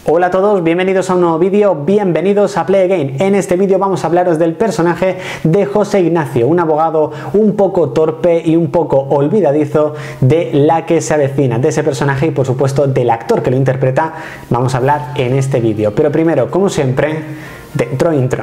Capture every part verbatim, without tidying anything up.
Hola a todos, bienvenidos a un nuevo vídeo, bienvenidos a Play Again. En este vídeo vamos a hablaros del personaje de José Ignacio, un abogado un poco torpe y un poco olvidadizo de La que se avecina, de ese personaje y por supuesto del actor que lo interpreta. Vamos a hablar en este vídeo, pero primero, como siempre, dentro intro.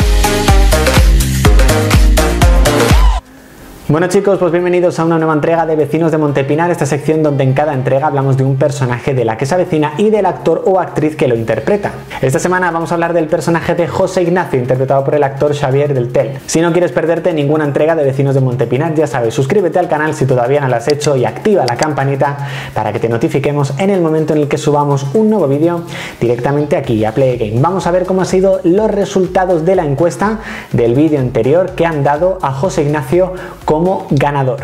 Bueno chicos, pues bienvenidos a una nueva entrega de Vecinos de Montepinar, esta sección donde en cada entrega hablamos de un personaje de La que se avecina y del actor o actriz que lo interpreta. Esta semana vamos a hablar del personaje de José Ignacio, interpretado por el actor Xavier del Tel. Si no quieres perderte ninguna entrega de Vecinos de Montepinar, ya sabes, suscríbete al canal si todavía no lo has hecho y activa la campanita para que te notifiquemos en el momento en el que subamos un nuevo vídeo directamente aquí a Play Again. Vamos a ver cómo han sido los resultados de la encuesta del vídeo anterior que han dado a José Ignacio como como ganador.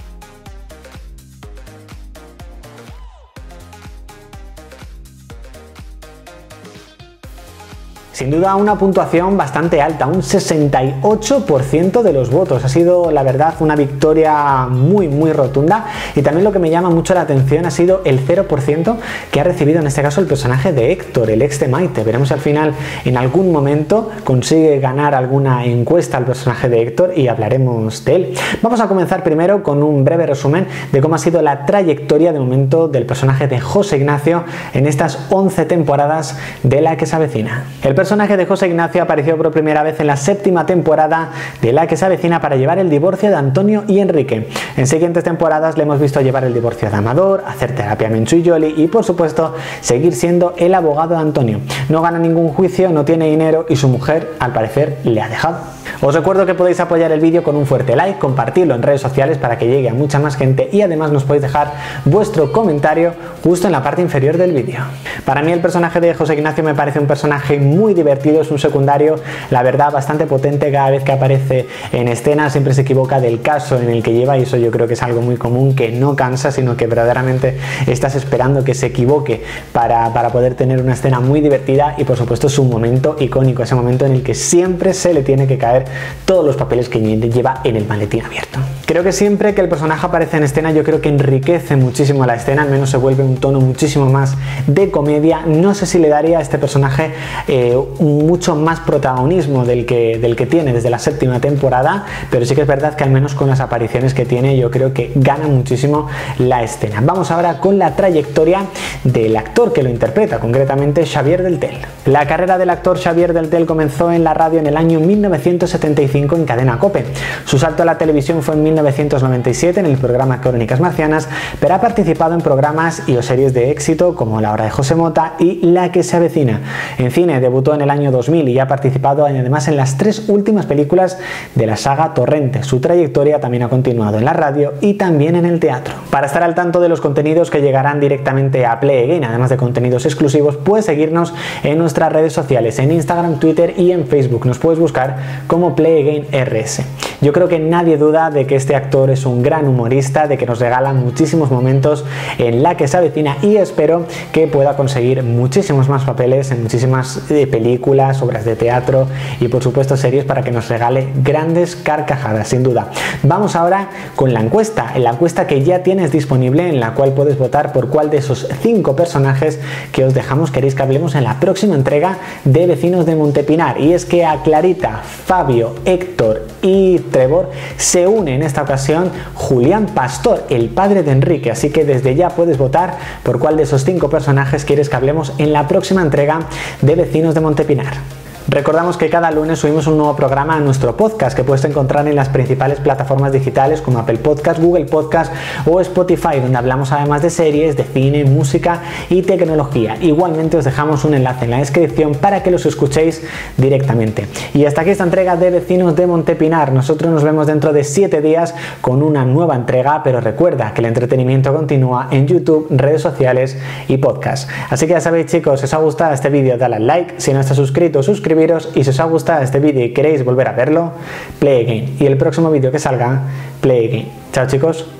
Sin duda una puntuación bastante alta, un sesenta y ocho por ciento de los votos. Ha sido, la verdad, una victoria muy, muy rotunda. Y también lo que me llama mucho la atención ha sido el cero por ciento que ha recibido en este caso el personaje de Héctor, el ex de Maite. Veremos si al final, en algún momento, consigue ganar alguna encuesta al personaje de Héctor y hablaremos de él. Vamos a comenzar primero con un breve resumen de cómo ha sido la trayectoria de momento del personaje de José Ignacio en estas once temporadas de La que se avecina. El El personaje de José Ignacio apareció por primera vez en la séptima temporada de La que se avecina para llevar el divorcio de Antonio y Enrique. En siguientes temporadas le hemos visto llevar el divorcio de Amador, hacer terapia a Menchu y Yoli y por supuesto seguir siendo el abogado de Antonio. No gana ningún juicio, no tiene dinero y su mujer al parecer le ha dejado. Os recuerdo que podéis apoyar el vídeo con un fuerte like, compartirlo en redes sociales para que llegue a mucha más gente y además nos podéis dejar vuestro comentario justo en la parte inferior del vídeo. Para mí el personaje de José Ignacio me parece un personaje muy divertido, es un secundario, la verdad, bastante potente. Cada vez que aparece en escena siempre se equivoca del caso en el que lleva y eso yo creo que es algo muy común, que no cansa, sino que verdaderamente estás esperando que se equivoque para, para poder tener una escena muy divertida y por supuesto su momento icónico, ese momento en el que siempre se le tiene que caer todos los papeles que lleva en el maletín abierto. Creo que siempre que el personaje aparece en escena yo creo que enriquece muchísimo la escena, al menos se vuelve un tono muchísimo más de comedia. No sé si le daría a este personaje eh, mucho más protagonismo del que, del que tiene desde la séptima temporada, pero sí que es verdad que al menos con las apariciones que tiene yo creo que gana muchísimo la escena. Vamos ahora con la trayectoria del actor que lo interpreta, concretamente Xavier del Tel. La carrera del actor Xavier del Tel comenzó en la radio en el año mil novecientos setenta y cinco en Cadena COPE. Su salto a la televisión fue en mil novecientos noventa y siete en el programa Crónicas Marcianas, pero ha participado en programas y o series de éxito como La hora de José Mota y La que se avecina. En cine debutó en el año dos mil y ha participado además en las tres últimas películas de la saga Torrente. Su trayectoria también ha continuado en la radio y también en el teatro. Para estar al tanto de los contenidos que llegarán directamente a Play Again, además de contenidos exclusivos, puedes seguirnos en nuestras redes sociales, en Instagram, Twitter y en Facebook. Nos puedes buscar como Play Again R S. Yo creo que nadie duda de que este actor es un gran humorista, de que nos regala muchísimos momentos en La que se avecina y espero que pueda conseguir muchísimos más papeles en muchísimas eh, películas, obras de teatro y por supuesto series para que nos regale grandes carcajadas, sin duda. Vamos ahora con la encuesta, la encuesta que ya tienes disponible en la cual puedes votar por cuál de esos cinco personajes que os dejamos queréis que hablemos en la próxima entrega de Vecinos de Montepinar. Y es que a Clarita, Fabio, Héctor y Trevor se une en esta ocasión Julián Pastor, el padre de Enrique, así que desde ya puedes votar por cuál de esos cinco personajes quieres que hablemos en la próxima entrega de Vecinos de Montepinar. Recordamos que cada lunes subimos un nuevo programa a nuestro podcast que puedes encontrar en las principales plataformas digitales como Apple Podcast, Google Podcast o Spotify, donde hablamos además de series, de cine, música y tecnología. Igualmente os dejamos un enlace en la descripción para que los escuchéis directamente. Y hasta aquí esta entrega de Vecinos de Montepinar. Nosotros nos vemos dentro de siete días con una nueva entrega, pero recuerda que el entretenimiento continúa en YouTube, redes sociales y podcast. Así que ya sabéis chicos, si os ha gustado este vídeo dale al like, si no estás suscrito suscribiros y si os ha gustado este vídeo y queréis volver a verlo, Play Again. Y el próximo vídeo que salga, Play Again. Chao chicos.